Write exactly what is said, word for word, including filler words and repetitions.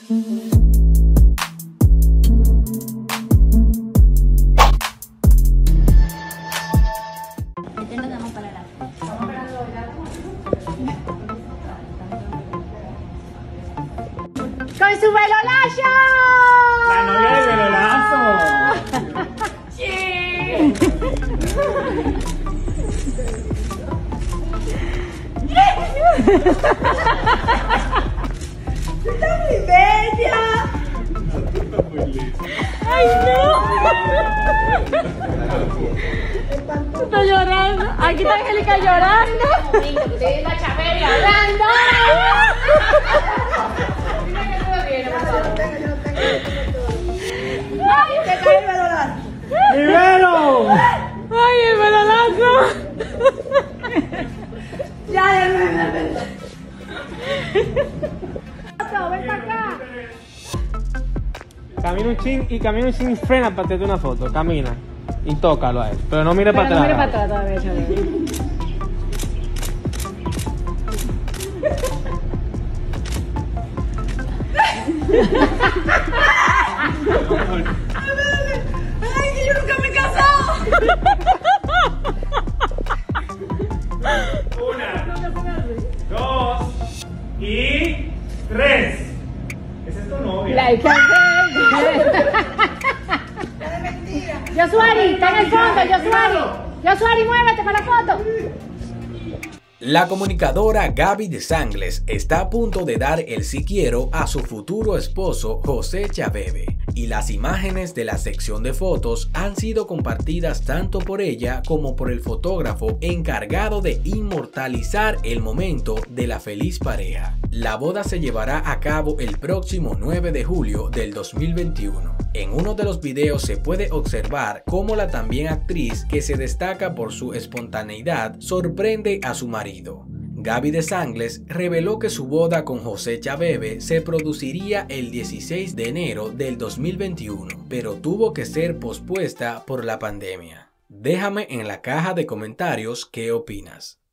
¡Con su velolazo! ¡La novia del velolazo! ¡Sí! ¡Está muy bella! ¡Ay, no! Está llorando. Aquí está Angélica llorando. Estoy la Chabeli hablando. ¡Ay, te cae el velolazo! ¡Primero! ¡Ay, el velolazo! Ya, ya, ya, ya. Ven para acá. Camina un chin y camina un chin y frena para hacerte una foto. Camina y tócalo a él. Pero no mire Pero para no atrás. mire para atrás todavía, Chabeli. ¡Ay, que yo nunca me he casado! Una, dos y tres. Esa es tu novia. Like a Yosuari, está en el fondo, Yosuari. Yosuari, muévete para la foto. La comunicadora Gaby de Sangles está a punto de dar el sí quiero a su futuro esposo José Chabebe, y las imágenes de la sección de fotos han sido compartidas tanto por ella como por el fotógrafo encargado de inmortalizar el momento de la feliz pareja. La boda se llevará a cabo el próximo nueve de julio del dos mil veintiuno. En uno de los videos se puede observar cómo la también actriz, que se destaca por su espontaneidad, sorprende a su marido. Gaby de Sangles reveló que su boda con José Chabebe se produciría el dieciséis de enero del dos mil veintiuno, pero tuvo que ser pospuesta por la pandemia. Déjame en la caja de comentarios qué opinas.